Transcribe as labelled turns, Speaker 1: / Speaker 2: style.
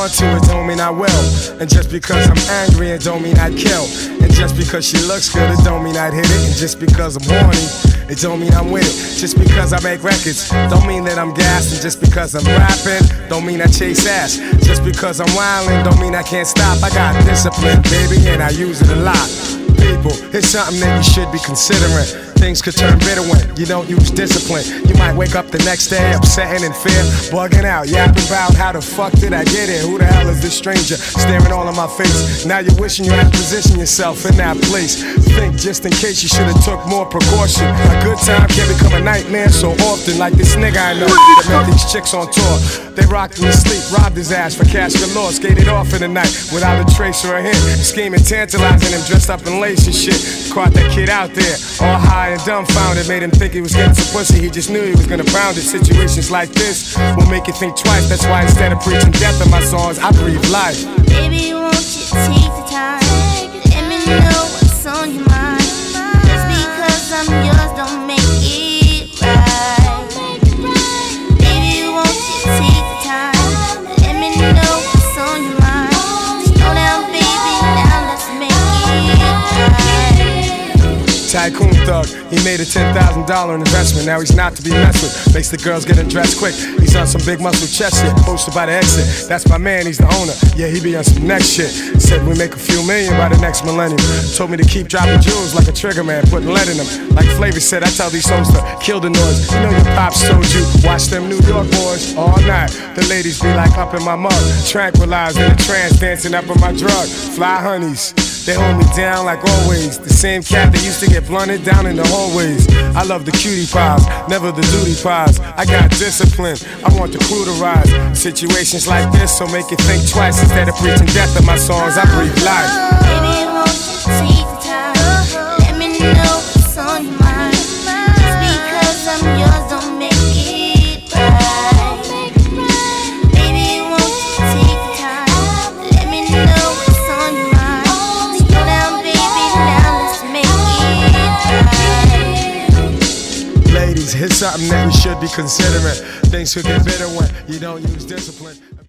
Speaker 1: want to, it don't mean I will. And just because I'm angry, it don't mean I'd kill. And just because she looks good, it don't mean I'd hit it. And just because I'm horny, it don't mean I'm with it. Just because I make records, don't mean that I'm gassed. And just because I'm rapping, don't mean I chase ass. Just because I'm wildin', don't mean I can't stop. I got discipline, baby, and I use it a lot. People, it's something that you should be considering. Things could turn bitter when you don't use discipline. You might wake up the next day upsetting in fear, bugging out, yapping about how the fuck did I get here? Who the hell is this stranger staring all in my face? Now you're wishing you had to position yourself in that place. Think just in case you should have took more precaution. A good time can become a nightmare so often. Like this nigga I know that met these chicks on tour. They rocked him to sleep, robbed his ass for cash galore, skated off in the night without a trace or a hint. Scheming, tantalizing him, dressed up in lace and shit. Caught that kid out there, all high and dumbfounded. Made him think he was getting some pussy, he just knew he was gonna pound it. Situations like this will make you think twice. That's why instead of preaching death in my songs, I breathe life.
Speaker 2: Baby, won't you take the time? Let me know what's on your mind. Just because I'm yours don't make it right. Baby, won't you take the time? Let me know what's on your mind. Slow down, baby, now let's make it right.
Speaker 1: Tycoon thug, he made a $10,000 investment. Now he's not to be messed with. Makes the girls get undressed quick. He's on some big muscle chest shit, posted by the exit. That's my man, he's the owner. Yeah, he be on some next shit. Said we make a few million by the next millennium. Told me to keep dropping jewels like a trigger man, putting lead in them. Like Flavor said, I tell these hoes to kill the noise. You know your pops told you, watch them New York boys all night. The ladies be like up in my mug, tranquilized in a trance, dancing up in my drug. Fly honeys, they hold me down like always. The same cat that used to get blunted down in the hallways. I love the cutie pies, never the duty pies. I got discipline, I want the crew to rise. Situations like this so make you think twice. Instead of preaching death in my songs, I breathe life.
Speaker 2: Baby, won't you take the time? Let me know what's on your mind. Just because I'm yours don't make it right. Baby, won't you take the time? Let me know what's on your mind. Slow down, baby, now let's make it right.
Speaker 1: Ladies, here's something that you should be considering. Things could get bitter when you don't use discipline.